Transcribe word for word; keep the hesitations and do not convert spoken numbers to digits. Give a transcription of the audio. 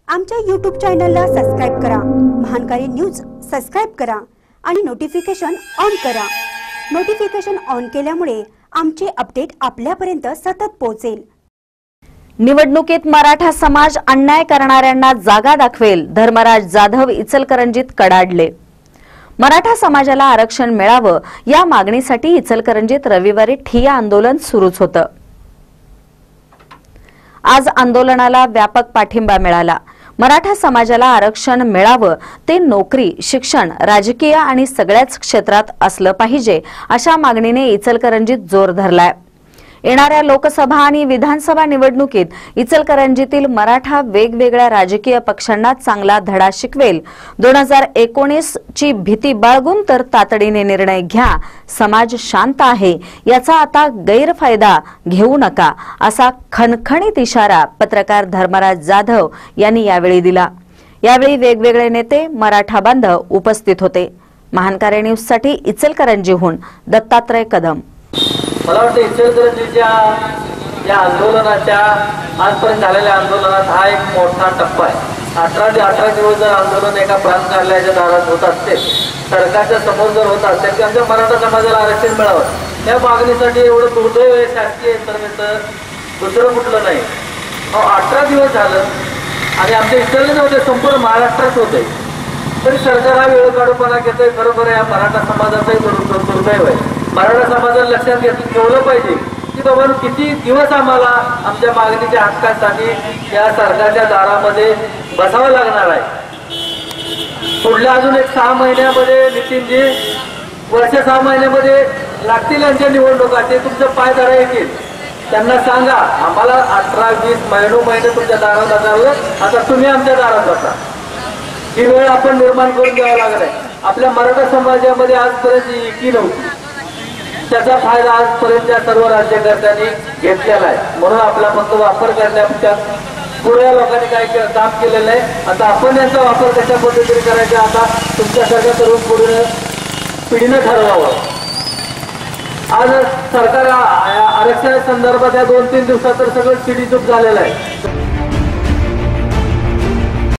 आमच्या यूट्यूब चॅनलला सबस्क्राइब करा, महानकारी न्यूज सबस्क्राइब करा आणि नोटिफिकेशन ऑन करा। नोटिफिकेशन ऑन केल्यामुळे आमचे अपडेट आपल्यापर्यंत सतत पोहोचेल। निवडणुकीत मराठा समाज अन्याय करणाऱ्यांना जागा दाखवेल, धर्मराज जाधव इचलकरंजीत कडाडले। मराठा समाजाला आरक्षण मिळावं या मागणीसाठी इचलकरंजीत रविवारी ठिय्या आंदोलन सुरूच होतं। आज आंदोलनाला व्यापक पाठिंबा मिळाला। मराठा समाजाला आरक्षण मिळावं ते नोकरी, शिक्षण, राजकीय आणि सगळ्याच क्षेत्रात असलं पाहिजे अशा मागणीने इचलकरंजीत जोर धरलाय। येणाऱ्या लोकसभा आणि विधानसभा निवडणुकीत इचलकरंजीतील मराठा वेगवेगळ्या राजकीय पक्षांना चांगला धडा शिकवेल। दोन हजार एकोणीस ची भीती बाळगून तर तातडीने निर्णय घ्या, समाज शांत आहे याचा आता गैरफायदा घेऊ नका असा खणखणीत इशारा पत्रकार धर्मराज जाधव यांनी यावेळी दिला। यावेळी वेगवेगळे नेते, मराठा बांधव उपस्थित होते। महानकारी न्यूज साठी इचलकरंजीहून दत्तात्रय कदम। मला वाटतं इचलकरंजीच्या या आंदोलनाच्या आजपर्यंत झालेल्या आंदोलनात हा एक मोठा टप्पा आहे। अठरा ते अठरा दिवस जर आंदोलन एका प्रांत कार्यालयाच्या दारात होत असते, सरकारच्या समोर जर होत असते की आमच्या मराठा समाजाला आरक्षण मिळावं या मागणीसाठी एवढं दुर्दैव आहे शासकीय यंत्रणेचं, दुसरं कुठलं नाही। अठरा दिवस झालं आणि आमच्या इचलकरंजी होते, संपूर्ण महाराष्ट्रात होते, तरी सरकार हा वेळ काढूपणा घेतोय। खरोखर या मराठा समाजाचाही दुर्दैव आहे। मराठा समाजाला लक्षात घेतलं ठेवलं पाहिजे की बाबा किती दिवस आम्हाला आमच्या मागणीच्या हक्कांसाठी या सरकारच्या दारामध्ये बसावं लागणार आहे। पुढल्या अजून एक सहा महिन्यामध्ये नितीनजी वर्ष सहा महिन्यामध्ये लागतील यांच्या निवडणुका, ते तुमचं पाय धरा येतील। त्यांना सांगा आम्हाला अठरा वीस महिनो महिने तुमच्या दारात असावं, आता तुम्ही आमच्या दारात बसा। ही वेळ आपण निर्माण करून द्यावं लागणार आहे। आपल्या मराठा समाजामध्ये आजपर्यंत एकी नव्हती, त्याचा फायदा आजपर्यंतच्या सर्व राज्यकर्त्यांनी घेतलेला आहे। म्हणून आपला फक्त वापर करण्याच्या पुढे लोकांनी काय काम केलेलं आहे, आता आपण याचा वापर कशा पद्धतीने करायचा आता तुमच्यासारख्या तरुण पुढे पिढीनं ठरवावं। आज सरकार आरक्षणा संदर्भात या दोन तीन दिवसात तर सगळं चिडीचूप झालेलं आहे।